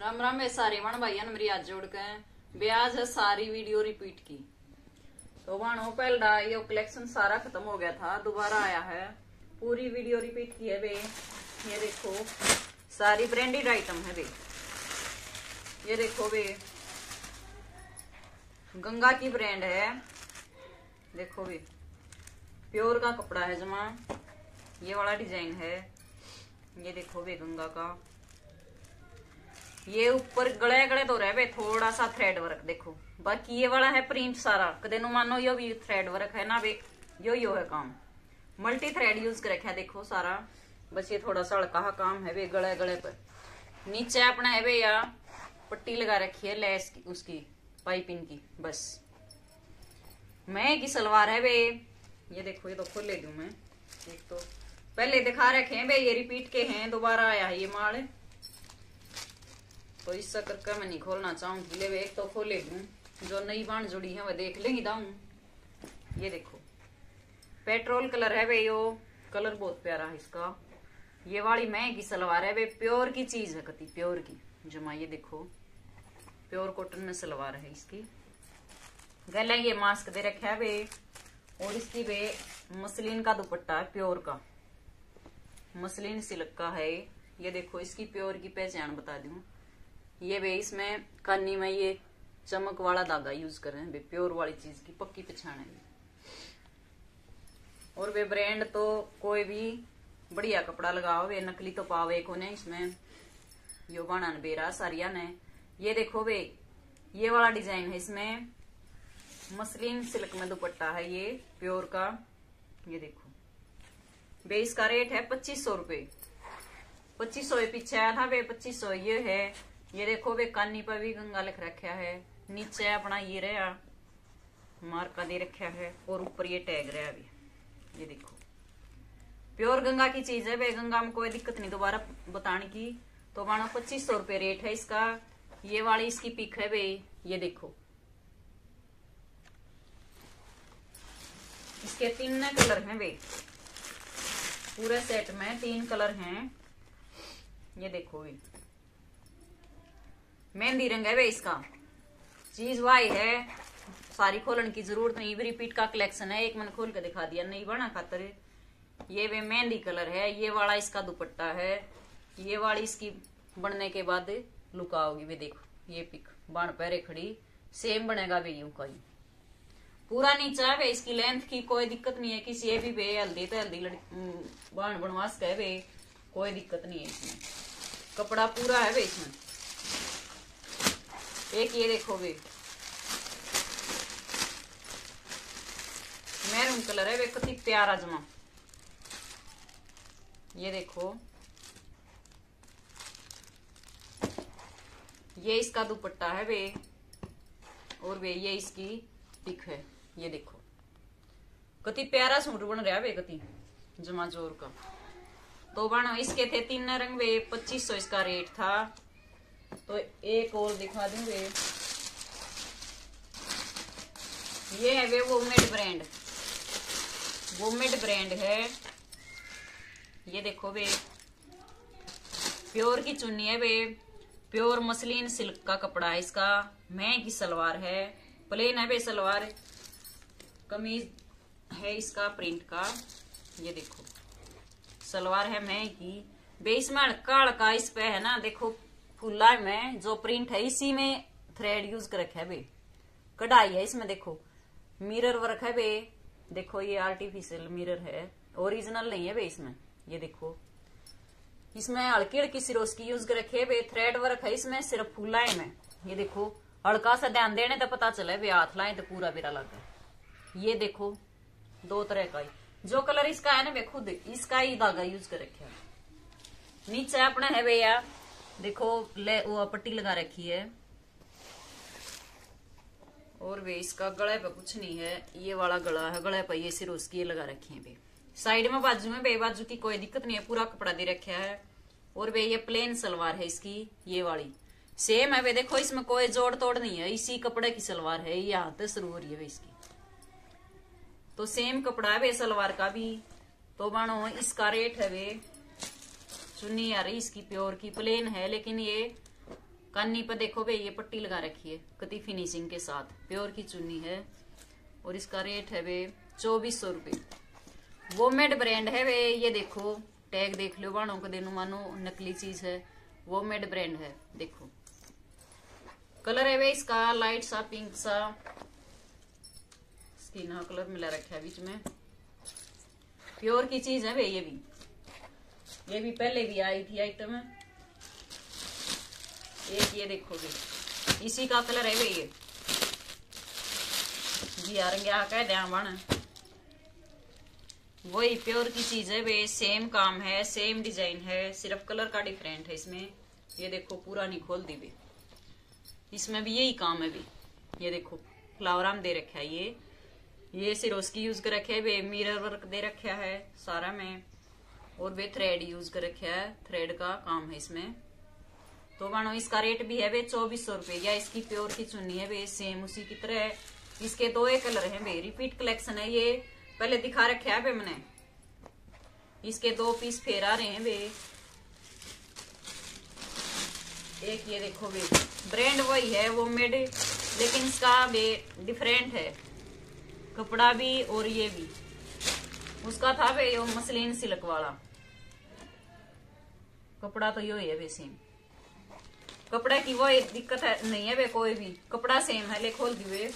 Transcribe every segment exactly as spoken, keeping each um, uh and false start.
राम राम है सारे वन भाइया मेरी आज जोड़ के ब्याज है सारी वीडियो रिपीट की। तो वाणो पहला ये कलेक्शन सारा खत्म हो गया था, दोबारा आया है, पूरी वीडियो रिपीट की है बे। ये देखो सारी ब्रांडेड आइटम है बे। ये देखो बे गंगा की ब्रांड है, देखो बे प्योर का कपड़ा है जमा। ये वाला डिजाइन है, ये देखो बे गंगा का। ये ऊपर गले गले तो रहे बे थोड़ा सा थ्रेड वर्क देखो, बाकी ये वाला है प्रिंट सारा। कदे नु मानो यो भी थ्रेड वर्क है ना बे, यो यो है काम। मल्टी थ्रेड यूज कर रखा है देखो सारा, बस ये थोड़ा सा हल्का काम है बे गले गले पर। नीचे अपना है बे या पट्टी लगा रखी है लेस की, उसकी पाइपिंग की बस। मैं की सलवार है बे। ये देखो ये तो खोल ले दूं मैं, एक तो पहले दिखा रखे हैं बे, ये रिपीट के हैं, दोबारा आया है ये माल। तो इस करके मैं नहीं खोलना चाहूंगी, ले एक तो खोले दूं, जो नई बाण जुड़ी है वह देख लेंगी दाऊं। ये देखो पेट्रोल कलर है बे, यो कलर बहुत प्यारा है इसका। ये वाली महंगी सलवार है बे, प्योर की चीज है कति प्योर की जमा। ये देखो प्योर कॉटन में सलवार है इसकी। गले ये मास्क दे रखा है बे, और इसकी बे मसलिन का दुपट्टा है प्योर का, मसलिन सिल्क का है। ये देखो इसकी प्योर की पहचान बता दूं, ये बे इसमें कानी में ये चमक वाला धागा यूज कर रहे हैं बे, प्योर वाली चीज की पक्की पहचान है। और वे ब्रांड तो कोई भी बढ़िया कपड़ा लगाओ वे, नकली तो पावे को ने इसमें। यो बनान बेरा सारिया ने। ये देखो बे ये वाला डिजाइन है, इसमें मसलिन सिल्क में दुपट्टा है ये प्योर का। ये देखो बे इसका रेट है पच्चीस सौ रुपये। पच्चीस सौ पीछे आया था बे, पच्चीस सौ ये है। ये देखो बे कानी पर भी गंगा लिख रखा है, नीचे अपना ये रहा मार्का दे रखा है, और ऊपर ये टैग रहा भी। ये देखो प्योर गंगा की चीज है बे, गंगा में कोई दिक्कत नहीं दोबारा बताने की। तो मानो पच्चीस सौ रुपये रेट है इसका। ये वाली इसकी पिक है बे, ये देखो इसके तीन कलर हैं बे, पूरे सेट में तीन कलर हैं। ये देखो बे मेहंदी रंग है बे इसका, चीज वाई है, सारी खोलने की जरूरत नहीं। रिपीट का कलेक्शन है, एक मैंने खोल के दिखा दिया नहीं बना खातर। ये वे मेहंदी कलर है, ये वाला इसका दुपट्टा है। ये वाली इसकी बनने के बाद लुक आओगी वे, देखो ये पिक बाण पैरे खड़ी सेम बनेगा वे यूं का ही। पूरा नीचा है वे, इसकी लेंथ की कोई दिक्कत नहीं है किसी। ये भी वे हल्दी तो हल्दी बाण बनवास का है वे, कोई दिक्कत नहीं है इसमें। कपड़ा पूरा है वे इसमें। एक ये देखो वे मैरून कलर है वे, कति प्यारा जमा। ये देखो ये इसका दुपट्टा है वे, और वे ये इसकी पिक है। ये देखो कति प्यारा सूट बन रहा है वे, कति जमा जोर का। तो बन इसके थे तीन रंग वे, पच्चीस सौ इसका रेट था। तो एक और दिखा दूंगे, ये है वे वोमेड ब्रांड, वोमेड ब्रांड है। ये देखो वे प्योर की चुन्नी है वे, प्योर मसलिन सिल्क का कपड़ा है इसका। महंगी की सलवार है, प्लेन है वे सलवार, कमीज है इसका प्रिंट का। ये देखो सलवार है महंगी बे, इसमें हल्का हल्का इस पे है ना देखो फुल्ला में जो प्रिंट है इसी में थ्रेड यूज कर रखा है बे, कढ़ाई है इसमें। देखो मिरर वर्क है बे, देखो ये आर्टिफिशियल मिरर है, ओरिजिनल नहीं है बे इसमें। ये देखो इसमें हल्की हल्की सिरोस की यूज कर रखे है बे, थ्रेड वर्क है इसमें सिर्फ फुल्ला में। ये देखो हल्का सा ध्यान देने तो पता चले बे, हाथ लाए तो पूरा बिरा लगा। ये देखो दो तरह का ही, जो कलर इसका है ना बे खुद इसका ही धागा यूज कर रखे है। नीचे अपना है भैया देखो ले वो पट्टी लगा रखी है, और वे इसका गले पे कुछ नहीं है, ये वाला गला है, गले पे ये सिरोस की लगा रखी है बे। साइड में बाजू में बे बाजू की कोई दिक्कत नहीं है, पूरा कपड़ा दे रखा है। और वे ये प्लेन सलवार है इसकी, ये वाली सेम है वे, देखो इसमें कोई जोड़ तोड़ नहीं है, इसी कपड़े की सलवार है, ये हाथ शुरू हो रही है वे इसकी। तो सेम कपड़ा है वे सलवार का भी। तो मानो इसका रेट है वे चुन्नी आ रही इसकी प्योर की, प्लेन है लेकिन ये कानी पर देखो भाई ये पट्टी लगा रखी है कति फिनिशिंग के साथ, प्योर की चुन्नी है। और इसका रेट है वे चौबीस सौ रुपये। वोमेड ब्रांड है वे, ये देखो टैग देख लो बाणों को देनो मानो नकली चीज है, वोमेड ब्रांड है। देखो कलर है वे इसका लाइट सा पिंक सा, स्किन हाँ कलर मिला रखा है बीच में। प्योर की चीज है वे, ये भी ये भी पहले भी आई थी आइटम। एक ये देखोगे इसी का कलर है वे, ये जी आ रंगे कह ध्यान बन, वही प्योर की चीज है वे। सेम काम है, सेम डिजाइन है, सिर्फ कलर का डिफरेंट है इसमें। ये देखो पूरा नहीं खोल दी भी, इसमें भी यही काम है भी। ये देखो फ्लावर आम दे रखा है, ये ये सिरोस्की यूज कर रखे है वे, मिरर वर्क दे रखा है सारा में। और वे थ्रेड यूज कर रखा है, थ्रेड का काम है इसमें। तो मानो इसका रेट भी है वे चौबीस सौ रुपये। या इसकी प्योर की चुन्नी है वे, सेम उसी की तरह। इसके दो एक कलर है वे, रिपीट कलेक्शन है ये, पहले दिखा रखा है वे मैंने। इसके दो पीस फेर आ रहे हैं वे। एक ये देखो वे, ब्रांड वही है वो मेड, लेकिन इसका वे डिफरेंट है कपड़ा भी और ये भी। उसका था वे यो मसलिन सिल्क वाला, कपड़ा तो यो है वे सेम। कपड़े की वो दिक्कत है नहीं है वे, कोई भी कपड़ा सेम है। ले खोल दी वे,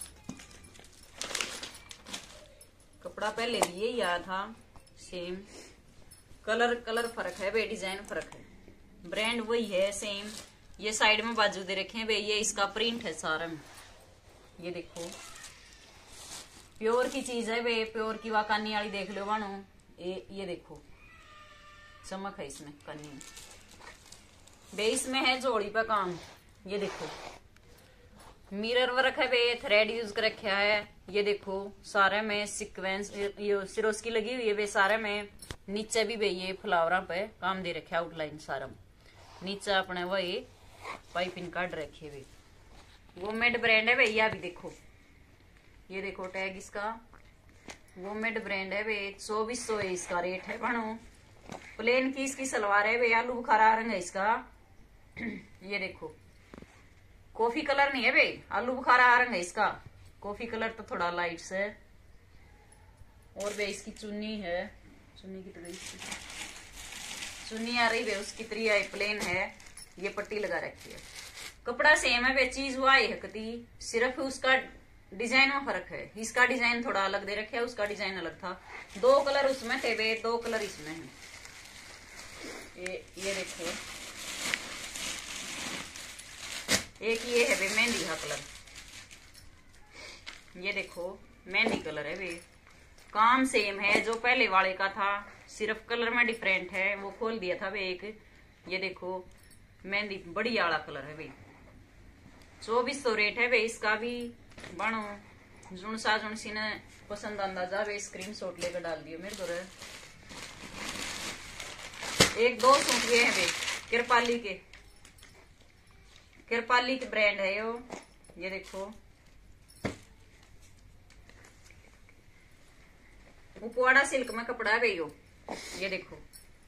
कपड़ा पहले भी यही आया था सेम, कलर कलर फर्क है वे, डिजाइन फर्क है, ब्रांड वही है सेम। ये साइड में बाजू दे रखे हैं वे, ये इसका प्रिंट है सारा में। ये देखो प्योर की चीज है वे, प्योर की वाकानी वाली देख लो बानो। ये ये देखो चमक है इसमें कानी में वे, इसमें है जोड़ी पे काम। ये देखो मिरर वर्क है वे, थ्रेड यूज कर रखा है। ये देखो सारे में सीक्वेंस ये सिरोस्की लगी हुई है वे सारे में। नीचे भी वे ये फ्लावरा पे काम दे रखे आउटलाइन सारा। नीचे अपने वही पाइपिंग काट रखे वे, वो मेड ब्रांड है भैया। भी देखो ये देखो टैग इसका, वो मेड ब्रांड है वे, चौबीस सौ है इसका रेट है बनो। प्लेन की इसकी सलवार है वे, आलू बुखारा रंग है इसका। ये देखो कॉफी कलर नहीं है वे, आलू बुखारा रंग है इसका। कॉफी कलर तो थोड़ा लाइट से। और वे इसकी चुन्नी है, चुन्नी की तरह चुन्नी आ रही वे उसकी तरह प्लेन है। ये पट्टी लगा रखी है, कपड़ा सेम है वे, चीज वो आई है कती, सिर्फ उसका डिजाइन में फर्क है। इसका डिजाइन थोड़ा अलग दे रखा है, उसका डिजाइन अलग था। दो कलर उसमें थे वे, दो कलर इसमें है। ये ये देखो एक ये है वे मेहंदी का कलर, ये देखो मेहंदी कलर है वे। काम सेम है जो पहले वाले का था, सिर्फ कलर में डिफरेंट है। वो खोल दिया था वे एक। ये देखो मेहंदी बड़ी आला कलर है वे, चौबीस सौ रेट है वे इसका भी बनो। जुन सा जुन सी ने पसंद अंदाजा वे स्क्रीन शॉट लेकर डाल दियो मेरे को। एक दो सूट ये है वे कृपाली के, कृपाली के ब्रांड है यो। ये देखो उपवाड़ा सिल्क में कपड़ा है वे यो। ये देखो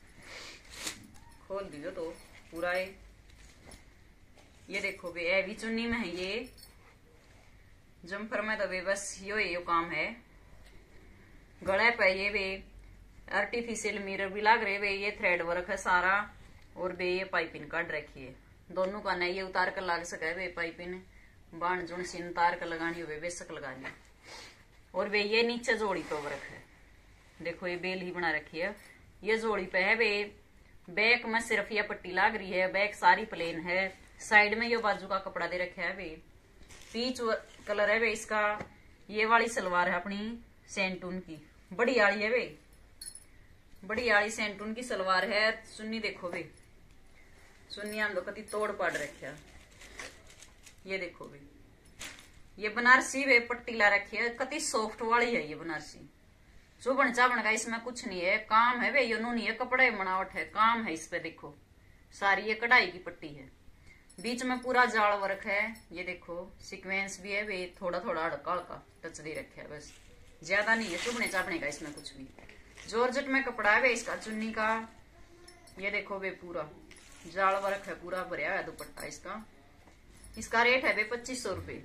खोल दियो तो पूरा है। ये देखो वे हैवी चुन्नी में है ये, जम्फर में तो वे बस यो यो काम है। गले पे ये वे आर्टिफिशियल मिरर भी लाग रहे वे, ये थ्रेड वर्क है सारा। और वे ये पाइपिंग काट रखी है दोनों का, नहीं ये उतार कर लग सके वे पाइपिंग, बाण जुण सीन उतार कर लगानी हो बेशक लगा ली। और वे ये नीचे जोड़ी पे वर्क है, देखो ये बेल ही बना रखी है। ये जोड़ी पे है वे, बैक में सिर्फ ये पट्टी लाग रही है, बैक सारी प्लेन है। साइड में ये बाजू का कपड़ा दे रखा है वे, पीच कलर है वे इसका। ये वाली सलवार है अपनी सेंटून की, बड़ी आड़ी है वे, बड़ी आड़ी सेंटून की सलवार है। चुन्नी देखो वे, चुन्नी हम लोग कति तोड़ पाड़ रखा। ये देखो वे, ये बनारसी वे पट्टी ला रखी है, कति सॉफ्ट वाली है ये बनारसी। चुभन चाबन का इसमें कुछ नहीं है, काम है वे यो नहीं है, कपड़े बनावट है, काम है इस पे। देखो सारी ये कढ़ाई की पट्टी है, बीच में पूरा जाल वर्क है। ये देखो सीक्वेंस भी है वे, थोड़ा थोड़ा हड़का हड़का टच दे रखे है, बस ज्यादा नहीं है चुभने चाबने का इसमें कुछ भी। जॉर्जेट में कपड़ा है वे इसका चुन्नी का। ये देखो वे पूरा जाल वर्क है, पूरा भरया है दुपट्टा इसका। इसका रेट है वे पच्चीस सौ रुपये।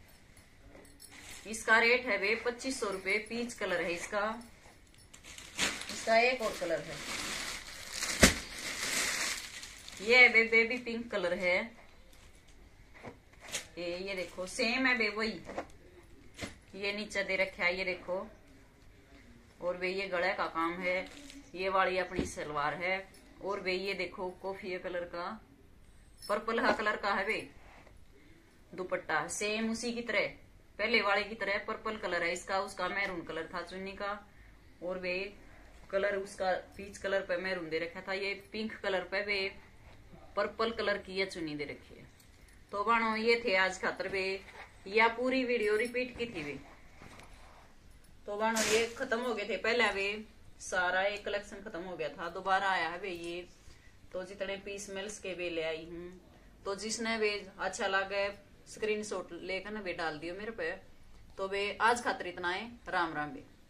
इसका रेट है वे पच्चीस सौ रुपये। पीच कलर है इसका। इसका एक और कलर है, ये है वे बेबी पिंक कलर है। ये ये देखो सेम है वे वही, ये नीचे दे रखा है, ये देखो। और वे ये गले का काम है। ये वाली अपनी सलवार है। और वे ये देखो कॉफी कलर का, पर्पल हा कलर का है वे दुपट्टा, सेम उसी की तरह, पहले वाले की तरह पर्पल कलर है इसका। उसका मैरून कलर था चुन्नी का, और वे कलर उसका पीच कलर पे मैरून दे रखा था। ये पिंक कलर पे वे पर्पल कलर की ये चुन्नी दे रखी है। तो बानो ये थे आज खातर वे, या पूरी वीडियो रिपीट की थी वे। तो बानो ये खत्म हो गए थे पहले वे, सारा एक कलेक्शन खत्म हो गया था, दोबारा आया है वे ये। तो जितने पीस मिल्स के वे ले आई हूँ। तो जिसने वे अच्छा लगे स्क्रीनशॉट लेकर ना वे डाल दियो मेरे पे। तो वे आज खातर इतना है। राम राम वे।